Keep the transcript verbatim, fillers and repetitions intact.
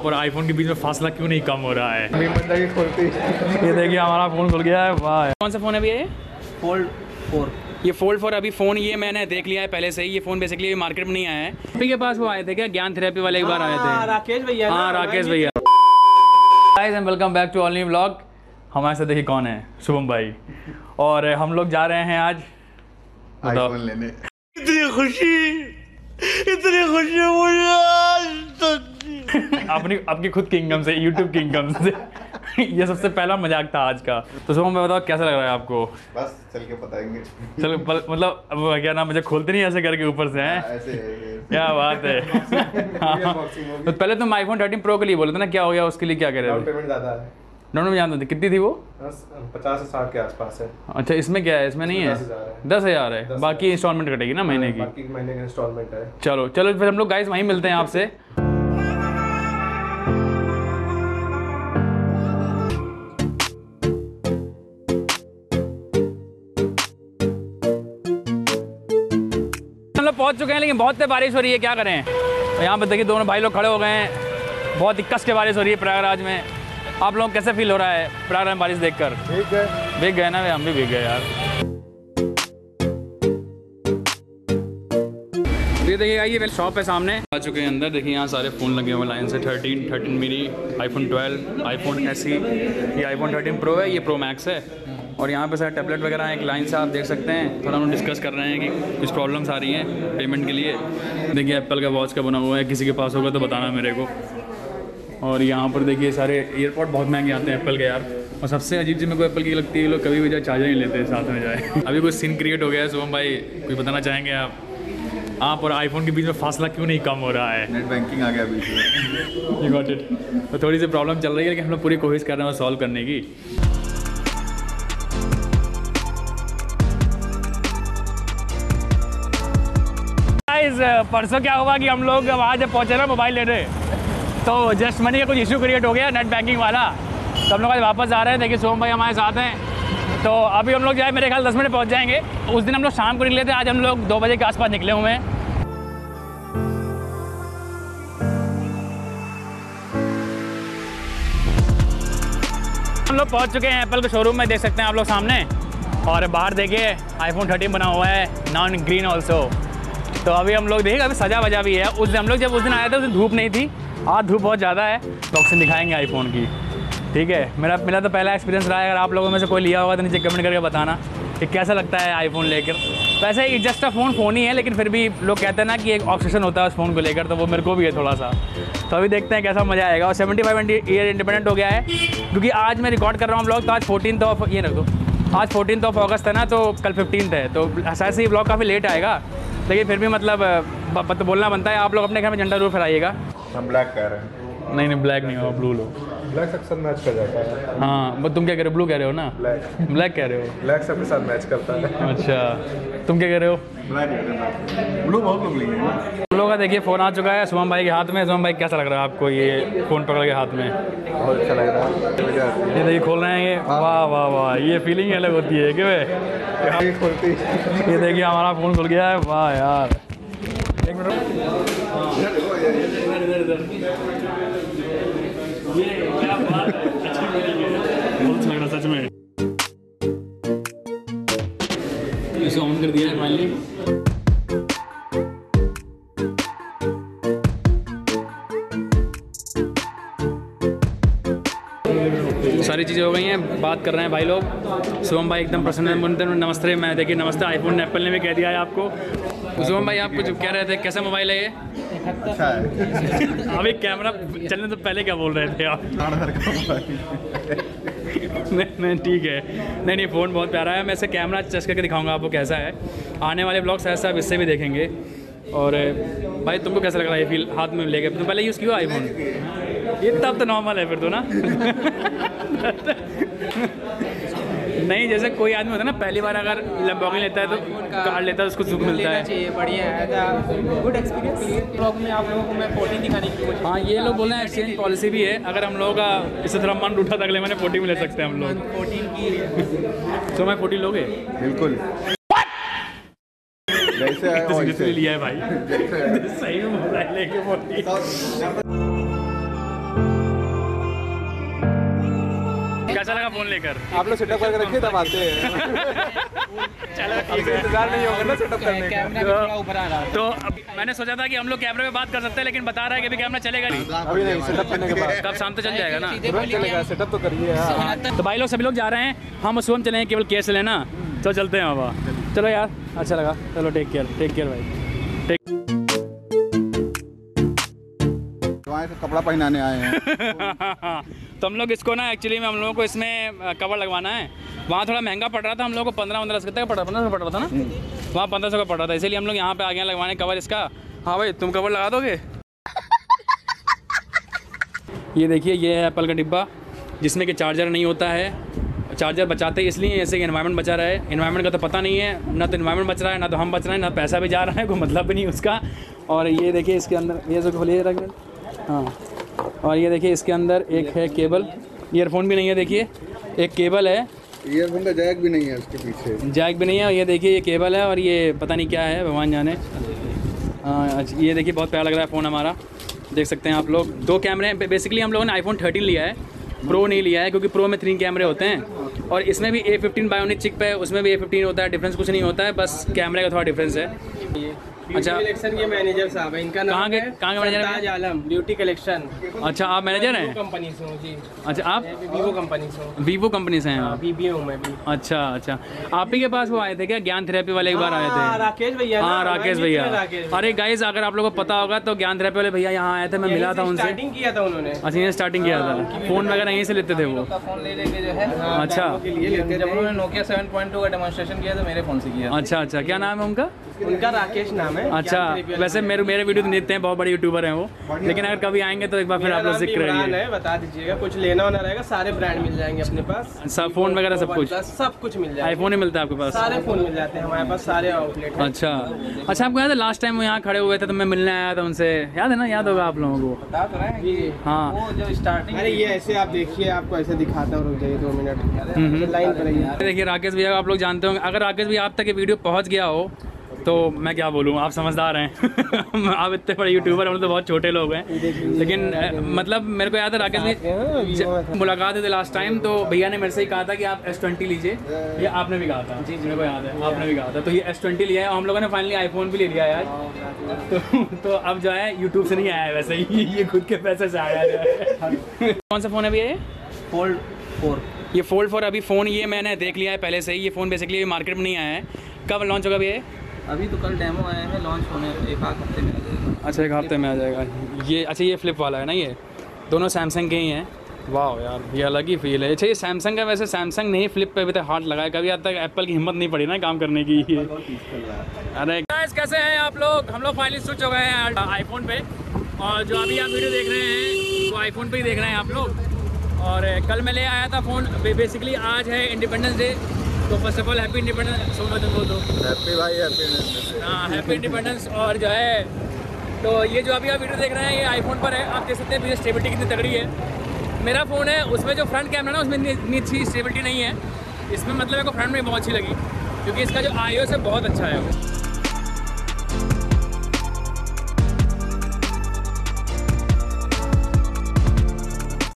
आप और आईफोन के बीच में फासला क्यों नहीं कम हो रहा है? बंदा की खोलती। ये देखिए हमारा फ़ोन खुल गया है। वाह, कौन सा फ़ोन है भैया? ये फोल्ड फोर। ये फोल्ड फोर अभी फ़ोन ये मैंने देख लिया है पहले से ही। ये फ़ोन बेसिकली मार्केट में नहीं आया है। आपके के पास वो आए थे क्या, ज्ञान थेरेपी वाले? एक बार आए थे राकेश भैया। हाँ राकेश भैया। Guys and welcome back to all new vlog. हमारे साथ देखिए कौन है, शुभम भाई। और हम लोग जा रहे हैं आज आईफोन लेने। इतनी खुशी, इतनी खुशी मुझे आज अपनी अपनी खुद की इनकम से, यूट्यूब की इनकम से। ये सबसे पहला मजाक था आज का। तो शुभम भाई बताओ कैसा लग रहा है आपको? बस चल के बताएंगे। चलो मतलब अब क्या नाम, मुझे खोलते नहीं ऐसे करके ऊपर से हैं? ऐसे क्या बात है। तो पहले तुम आईफोन थर्टीन प्रो के लिए बोले थे ना, क्या हो गया उसके लिए, क्या कह रहे डाउन थे? पेमेंट ज़्यादा है। डाउन में जानते थे कितनी थी वो? पचास से साठ के आसपास है। अच्छा इसमें क्या है? इसमें नहीं है, दस हज़ार है। बाकी इंस्टॉलमेंट कटेगी ना महीने की? बाकी महीने की इंस्टॉलमेंट है। चलो चलो फिर हम लोग गाइस वहीं मिलते हैं आपसे। हम लोग पहुंच चुके हैं लेकिन बहुत तेज बारिश हो रही है, क्या करें। तो यहाँ पे देखिए दोनों भाई लोग खड़े हो गए हैं। बहुत ही कस के बारिश हो रही है प्रयागराज में। आप लोगों को कैसे फील हो रहा है प्रयागराज में बारिश देखकर? ठीक है, भीग गए ना? हम भी भीग गए यार। ये देखिए ये शॉप है सामने। आ चुके हैं अंदर। देखिए यहाँ सारे फ़ोन लगे हुए लाइन से। Thirteen, thirteen mini, iPhone twelve, iPhone S E, ये आईफोन थर्टीन प्रो है, ये प्रो मैक्स है। और यहाँ पे सारे टैबलेट वगैरह हैं एक लाइन से, आप देख सकते हैं। थोड़ा हम डिस्कस कर रहे हैं कि कुछ प्रॉब्लम्स आ रही हैं पेमेंट के लिए। देखिए एप्पल का वॉच का बना हुआ है, किसी के पास होगा तो बताना मेरे को। और यहाँ पर देखिए सारे एयरपॉड बहुत महंगे आते हैं एप्पल के यार। और सबसे अजीब चीज़ मेरे को एप्पल की लगती है, लोग कभी भी जाए चार्जर नहीं लेते साथ में जाए। अभी कुछ सीन क्रिएट हो गया है। शुभम भाई कुछ बताना चाहेंगे आप? आप और आईफोन के बीच में फासला क्यों नहीं कम हो रहा है? नेट बैंकिंग आ गया बीच में। You got it. तो थोड़ी सी प्रॉब्लम चल रही है लेकिन हम लोग पूरी कोशिश कर रहे हैं सॉल्व करने की। गाइस परसों क्या हुआ कि हम लोग वहाँ जब पहुँचे ना मोबाइल लेने, तो जस्ट मनी का कुछ इशू क्रिएट हो गया नेट बैंकिंग वाला। तो हम लोग आज वापस जा रहे हैं। देखिए सोम भाई हमारे साथ हैं। तो अभी हम लोग जाए मेरे ख्याल दस मिनट पहुँच जाएंगे। उस दिन हम लोग शाम को निकले थे, आज हम लोग दो बजे के आसपास निकले हुए हैं। हम लोग पहुँच चुके हैं एप्पल के शोरूम में, देख सकते हैं आप लोग सामने। और बाहर देखिए आईफोन थर्टीन बना हुआ है, नॉन ग्रीन ऑल्सो। तो अभी हम लोग देखिए अभी सजा वजा भी है। उस दिन हम लोग जब उस दिन आए थे उस दिन धूप नहीं थी, आज धूप बहुत ज़्यादा है। बॉक्सिंग दिखाएंगे आईफोन की, ठीक है। मेरा मेरा तो पहला एक्सपीरियंस रहा है। अगर आप लोगों में से कोई लिया होगा तो नीचे कमेंट करके बताना कि कैसा लगता है आईफोन लेकर। वैसे ही जस्ट अ फ़ोन फ़ोन ही है, लेकिन फिर भी लोग कहते हैं ना कि एक ऑब्सेशन होता है उस फ़ोन को लेकर, तो वो मेरे को भी है थोड़ा सा। तो अभी देखते हैं कैसा मज़ा आएगा। और सेवेंटी फाइव ईयर इंडिपेंडेंट हो गया है, क्योंकि आज मैं रिकॉर्ड कर रहा हूँ ब्लॉग। तो आज फोर्टीन ऑफ ये रख दो, आज फोर्टीन ऑफ अगस्त है ना, तो कल फिफ्टीन है। तो ऐसा ही ब्लॉग काफ़ी लेट आएगा, लेकिन फिर भी मतलब ब, बोलना बनता है। आप लोग अपने घर में झंडा जरूर फहराइएगा। हम ब्लैक कह रहे हैं। नहीं नहीं ब्लैक नहीं हो, ब्लू लो। ब्लैक सबके साथ मैच कर जाता है। हाँ बट तुम क्या कह रहे हो? ब्लू कह रहे हो ना? ब्लैक ब्लैक कह रहे हो? ब्लैक सबके साथ मैच करता है। अच्छा तुम क्या कह रहे हो? ब्लैक। ब्लू बहुत लोग लेंगे। हम लोग का देखिए फ़ोन आ चुका है शुभम भाई के हाथ में। शुभम भाई कैसा लग रहा है आपको ये फ़ोन पकड़ के हाथ में? बहुत अच्छा लग रहा है। ये देखिए खोल रहे हैं ये। वाह वाह वाह, ये फीलिंग अलग होती है कि भाई खोलती। ये देखिए हमारा फ़ोन खुल गया है। वाह यार, एक मिनट। ये क्या बात है, अच्छी फीलिंग है, बहुत अच्छा लग रहा सच में। इसे ऑन कर दिया है फाइनली। सारी चीज़ें हो गई हैं, बात कर रहे हैं भाई लोग। शुभम भाई एकदम प्रसन्न बनते हैं। नमस्ते, मैं देखिए नमस्ते आईफोन एप्पल ने भी कह दिया है आपको। शुभम भाई आप कुछ कह रहे थे, कैसा मोबाइल है ये? अच्छा है। अभी कैमरा चलने तो पहले क्या बोल रहे थे आप? नहीं नहीं ठीक है। नहीं नहीं फ़ोन बहुत प्यारा है। मैं इसे कैमरा चेक करके दिखाऊंगा आपको कैसा है। आने वाले ब्लॉग्स ऐसा आप इससे भी देखेंगे। और भाई तुमको कैसा लग रहा है ये फील हाथ में लेके? तुम पहले यूज़ किया आईफोन? ये तब तो नॉर्मल है फिर तो ना। नहीं जैसे कोई आदमी होता है ना, पहली बार अगर लैम्बोर्गिनी लेता है तो कार लेता है, उसको सुख मिलता है। चाहिए, बढ़िया है, गुड एक्सपीरियंस। ब्लॉग में आप लोगों को मैं फोर्टीन दिखाने की कोशिश। हाँ ये लोग बोल रहे हैं एक्सचेंज पॉलिसी भी है। अगर हम लोगों का इससे थोड़ा मन उठा तो अगले महीने फोर्टीन में ले सकते हैं हम लोग। फोर्टीन की तो मैं फोर्टीन लोगे? बिल्कुल। जैसे आया तो वैसे लिया है भाई। सही में मोबाइल लेके फोर्टीन। कैसा लगा फ़ोन लेकर? आप लोग सेटअप करके रखिए तब आते हैं। चलो ठीक है, इंतजार नहीं होगा ना सेटअप करने का। कैमरा भी थोड़ा ऊपर आ रहा है। तो अब मैंने सोचा था कि हम लोग कैमरे पे बात कर सकते हैं, लेकिन बता रहा है कि अभी कैमरा चलेगा नहीं। अभी नहीं, सेटअप करने के बाद तब शाम तक चल जाएगा ना। तुरंत चलेगा, सेटअप तो करिए। हाँ। तो भाई लोग सभी लोग जा रहे हैं, हम उस चले हैं केवल केस लेना। तो चलते हैं बाबा। चलो यार, अच्छा लगा। चलो टेक केयर, टेक केयर भाई, टेक। वहाँ से कपड़ा पहनाने आए हैं। तो हम लोग इसको ना एक्चुअली में हम लोगों को इसमें कवर लगवाना है। वहाँ थोड़ा महंगा पड़ रहा था हम लोगों को, पंद्रह पंद्रह सौ कितने का पड़ रहा पंद्रह सौ पड़ रहा था ना, वहाँ पंद्रह सौ का पड़ रहा था, इसीलिए हम लोग यहाँ पे आ गए लगवाने कवर इसका। हाँ भाई, तुम कवर लगा दोगे? ये देखिए, ये है एप्पल का डिब्बा जिसमें कि चार्जर नहीं होता है। चार्जर बचाते हैं इसलिए ऐसे कि एनवायरनमेंट बचा रहा है। एनवायरनमेंट का तो पता नहीं है, ना तो एनवायरनमेंट बच रहा है, ना तो हम बच रहे हैं, ना पैसा भी जा रहा है, कोई मतलब भी नहीं उसका। और ये देखिए इसके अंदर, ये जो खोलिए रख, हाँ, और ये देखिए इसके अंदर एक है केबल, ईयरफोन भी नहीं है, देखिए एक केबल है, ईयरफोन का जैक भी नहीं है उसके पीछे, जैक भी नहीं है। और ये देखिए ये केबल है, और ये पता नहीं क्या है, भगवान जाने। हाँ, ये देखिए बहुत प्यारा लग रहा है फ़ोन हमारा, देख सकते हैं आप लोग। दो कैमरे हैं, बेसिकली हम लोगों ने आईफोन थर्टीन लिया है, प्रो नहीं लिया है, क्योंकि प्रो में तीन कैमरे होते हैं और इसमें भी ए फिफ्टीन बायोनिक चिप है, उसमें भी ए फिफ्टीन होता है। डिफरेंस कुछ नहीं होता है, बस कैमरे का थोड़ा डिफरेंस है। अच्छा, कलेक्शन के मैनेजर साहब है, इनका नाम कहाँ के है कहाँ के मैनेजर सरताज हैं? Alam, beauty collection. अच्छा, आप मैनेजर हैं? कंपनी से हूँ जी। अच्छा, आप वीवो कंपनी से हूँ। वीवो कंपनी से हैं आप? वीबी हूँ मैं भी। अच्छा अच्छा, आप ही के पास वो आए थे क्या, ज्ञान थेरेपी वाले एक बार आए हाँ, थे? राकेश भैया ना, हाँ, राकेश मैं भैया। मित्र राकेश भैया। अरे गाइस, अगर आप लोगों को पता होगा तो ज्ञान थेरेपी वाले भैया यहाँ आए थे, मैं मिला था उनसे। स्टार्टिंग किया था उन्होंने। अच्छा, ये स्टार्टिंग किया था, फ़ोन वगैरह यहीं से लेते थे वो? फोन ले लेके जो है, अच्छा के लिए लेते जब थे। उन्होंने नोकिया सेवन पॉइंट टू का डेमोन्स्ट्रेशन किया तो मेरे फोन से किया। अच्छा अच्छा, क्या नाम है उनका? उनका राकेश नाम है। अच्छा, वैसे मेरे मेरे वीडियो तो देखते हैं, बहुत बड़े यूट्यूबर हैं वो, लेकिन अगर कभी आएंगे तो एक बार फिर मेरा आप लोग नाम भी जिक्र इमरान करिए। है, बता दीजिएगा। कुछ लेना होना रहेगा, सारे ब्रांड मिल जाएंगे अपने पास, सब फोन वगैरह सब कुछ? सब कुछ मिल जाएगा। आईफोन ही मिलता है आपके पास? सारे फोन मिल जाते हैं हमारे पास, सारे आउटलेट हैं। अच्छा अच्छा, आपको याद है लास्ट टाइम वो यहाँ खड़े हुए थे तो मैं मिलने आया था उनसे, याद है ना? याद होगा आप लोगों को। बता तो रहे हैं जी। हाँ, वो जो स्टार्टिंग। अरे ये ऐसे आप देखिए, आपको ऐसे दिखाता हूँ, रुक जाइए दो मिनट, हम्म। लाइन पर रहिए। देखिए राकेश भैया को आप लोग जानते होंगे, अगर राकेश भैया आप तक ये वीडियो पहुँच गया हो तो मैं क्या बोलूँ, आप समझदार हैं। आप इतने बड़े यूट्यूबर, हम लोग तो बहुत छोटे लोग हैं, लेकिन अ, मतलब मेरे को याद है राकेश भैया मुलाकात हुई थी लास्ट टाइम, तो भैया ने मेरे से ही कहा था कि आप एस ट्वेंटी लीजिए, ये आपने भी कहा था। जी जी, मेरे को याद है, आपने भी कहा था। तो ये एस ट्वेंटी लिया है और हम लोगों ने फाइनली आईफोन भी ले लिया है आज। तो तो अब जो है यूट्यूब से नहीं आया है, वैसे ही ये खुद के पैसे से आया है। कौन सा फ़ोन है भैया ये? Fold four. ये फोल्ड फोर अभी फ़ोन ये मैंने देख लिया है पहले से ही। ये फ़ोन बेसिकली मार्केट में नहीं आया है, कब लॉन्च होगा भैया? अभी तो कल डेमो आया है, लॉन्च होने एक आध हफ्ते में आ जाएगा। अच्छा, एक हफ्ते में आ जाएगा ये। अच्छा, ये फ्लिप वाला है ना? ये दोनों सैमसंग के ही हैं। वाह यार, ये अलग ही फील है। अच्छा, ये सैमसंग का, वैसे सैमसंग ने ही फ्लिप पे अभी तक हाथ लगाया, कभी आज तक एप्पल की हिम्मत नहीं पड़ी ना काम करने की। अरे गाइस, कैसे हैं आप लोग? हम लोग फाइनली स्विच हो गए हैं आईफोन पे, और जो अभी आप वीडियो देख रहे हैं वो आईफोन पे ही देख रहे हैं आप लोग। और कल मैं ले आया था फ़ोन, बेसिकली आज है इंडिपेंडेंस डे, तो first of all happy Independence. So much बोल दो। हैप्पी भाई, हैप्पी। हाँ, हैप्पी इंडिपेंडेंस। और जो है, तो ये जो अभी आप वीडियो देख रहे हैं ये आईफोन पर है, आप देख सकते हैं भैया स्टेबिलिटी कितनी तगड़ी है। मेरा फ़ोन है, उसमें जो फ्रंट कैमरा ना उसमें इतनी अच्छी स्टेबिलिटी नहीं है, इसमें मतलब मेरे को फ्रंट में बहुत अच्छी लगी, क्योंकि इसका जो आई ओ एस है बहुत अच्छा है।